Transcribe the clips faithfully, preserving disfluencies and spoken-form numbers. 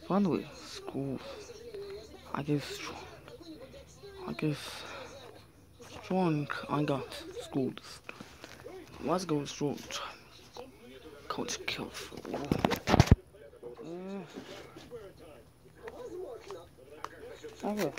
Finally, school. I guess strong. I guess strong. I got school. Let's go strong. Coach kills. Mm. Okay.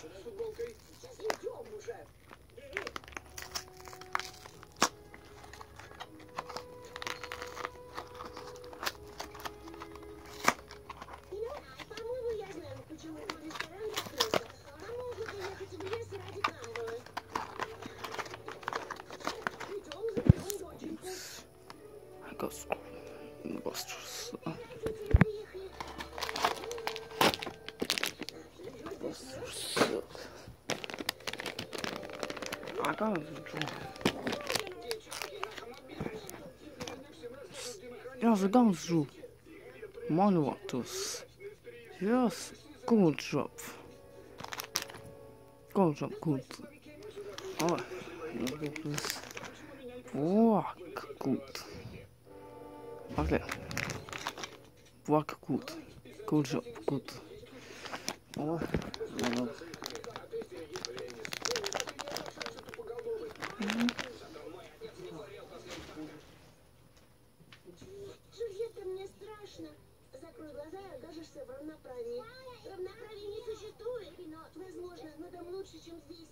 I got school. Busters. I got a Ja, sogar so. Monovatus. Yes, good job. Good job, good. Oh, this. Work good. Okay. Work good. Good job, good. Oh, no. Джульетта, мне страшно. Закрой глаза и окажешься в равноправии. Равноправия не существует, но, возможно, но там лучше, чем здесь.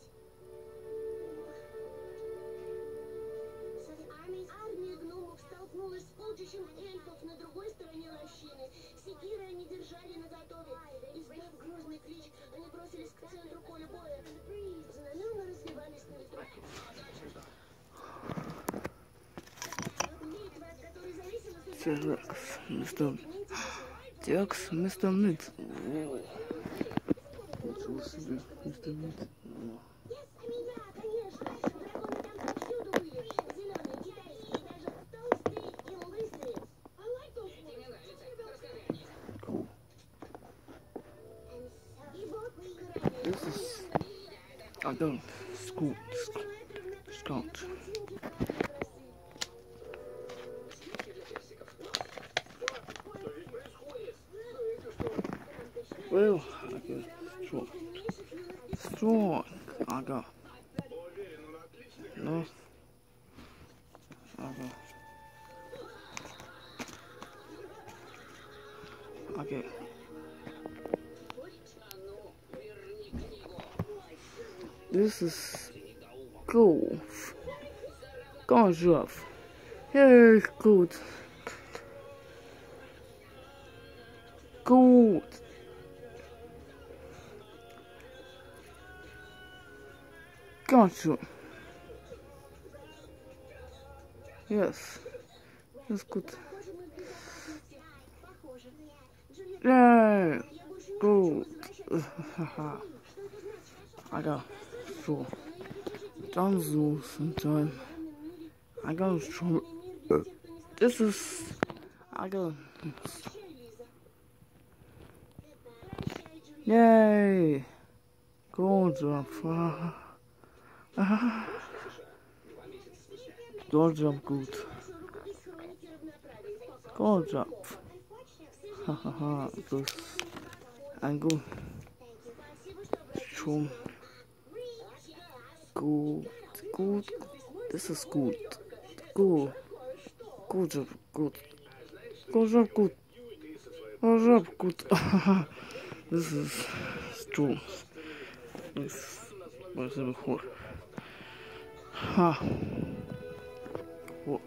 Армия гномов столкнулась с полчищем эльфов на другой стороне лощины. Секиры они держали наготове. Издав грозный клич, они бросились к центру поля боя. Знамена развивались на ветру. Текс, мистер... Текс, мистер Нит. Ничего себе, мистер Нит. This is... I don't... School... Scout. Well, I got strong. Strong. I got. No. I got. Okay. This is golf. Golf. Yeah, good. Good. Gotcha. Yes. That's good. Yeah. Good. I got so. Done so sometime. I got strong. This is. I got. Yay. Good job. Good job, good. Good job. Hahaha, this. And go. Strong. Good. Good. This is good. Good. Good job, good. Good job, good. Good job, good. This is strong. This was before. Ha. What?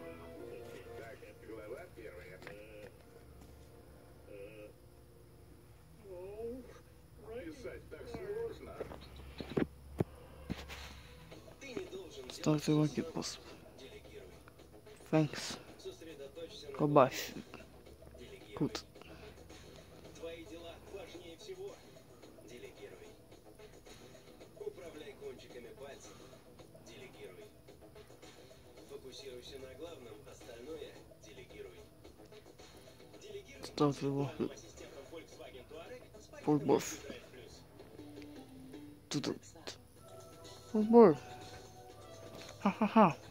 Ставьте лайки, пост. Thanks. Goodbye. Good. Твои дела важнее всего. Делегируй. Управляй кончиками пальцев. Делегируй. Фокусируйся на главном, остальное делегируй. Делегируй. Ставьте лайки. Ассистентом Volkswagen Touareg с Футбол. Drive Plus. Тут. Футбол. Ха-ха-ха.